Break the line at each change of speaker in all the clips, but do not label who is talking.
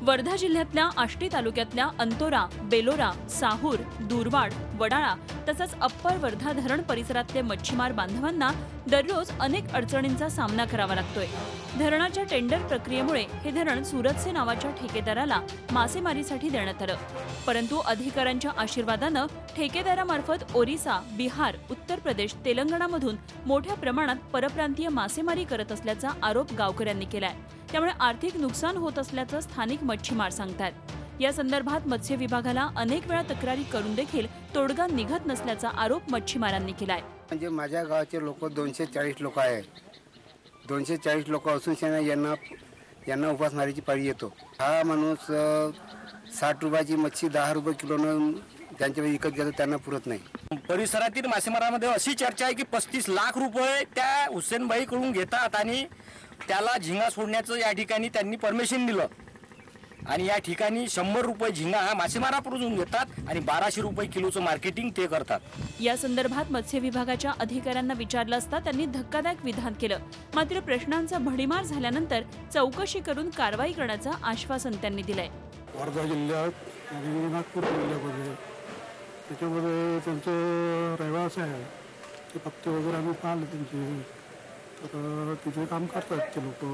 वर्धा जिल्ह्यातल्या आष्टी तालुक्यातल्या अंतोरा, बेलोरा, साहूर, दूरवाड, वडाळा तसंच अप्पर वर्धा धरण परिसरातले मच्छीमार बांधवांना दररोज अनेक अडचणींचा सामना करावा लागतोय। धरणाच्या टेंडर प्रक्रियेमुळे हे धरण सुरतसे नावाच्या ठेकेदाराला मासेमारीसाठी देण्यात आलं, परंतु अधिकाऱ्यांच्या आशीर्वादानं ठेकेदारामार्फत ओरिसा, बिहार, उत्तर प्रदेश, तेलंगणामधून मोठ्या प्रमाणात परप्रांतीय मासेमारी करत असल्याचा आरोप गावकऱ्यांनी केलाय। त्यामुळे आर्थिक नुकसान होत असल्याचं स्थानिक मच्छीमार सांगतात। या संदर्भात मत्स्य विभागाला अनेक वेळा तक्रारी करून देखील तोडगा निघत नसल्याचा आरोप मच्छीमारांनी केलाय।
म्हणजे माझ्या गावाचे लोक 240 लोक आहेत। 240 लोक असून यांना उपासमारीची पाळी येतो। हा माणूस 60 रुपयाची मच्छी 10 रुपये किलोनं त्यांच्या विकत घेतो, त्यांना पुरत नाही।
परिसरातील मासेमारांमध्ये अशी चर्चा आहे की 35 लाख रुपये त्या हुसेनबाई कडून घेतात आणि त्याला झिंगा सोडण्याचं या ठिकाणी त्यांनी परमिशन दिलं आणि या ठिकाणी 100 रुपये झिंगा हा मासेमाराकडून घेतात आणि 1200 रुपये किलोचं मार्केटिंग ते करतात।
या संदर्भात मत्स्य विभागाच्या अधिकाऱ्यांना विचारलं असता त्यांनी धक्कादायक विधान केलं। मात्र प्रश्नांचा भडीमार झाल्यानंतर चौकशी करून कारवाई करण्याचं आश्वासन त्यांनी दिलंय।
वर्धा जिल्ह्यात आणि नागपूर जिल्ह्यामध्ये त्याच्यामध्ये त्यांचं रहिवास आहे, ते पत्ते वगैरे आम्ही पाहिले त्यांचे, तर तिथे काम करतात ते लोक।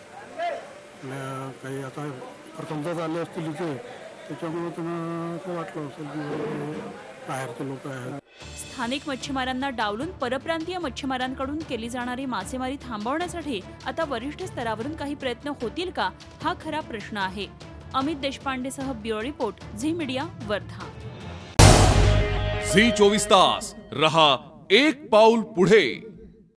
काही आता प्रथमतः आले असतील इथे, त्याच्यामुळे त्यांना असं वाटलं असेल की बाहेरचे लोक आहेत।
स्थानिक मच्छीमारांना डावलून परप्रांतीय मच्छीमारांकडून केली जाणारी मासेमारी थांबवण्यासाठी आता वरिष्ठ स्तरावरून काही प्रयत्न होतील का, हा खरा प्रश्न आहे। अमित देशपांडेसह bureau report, Zee media, Wardha.
Zee 24 तास रहा एक पाऊल पुढे।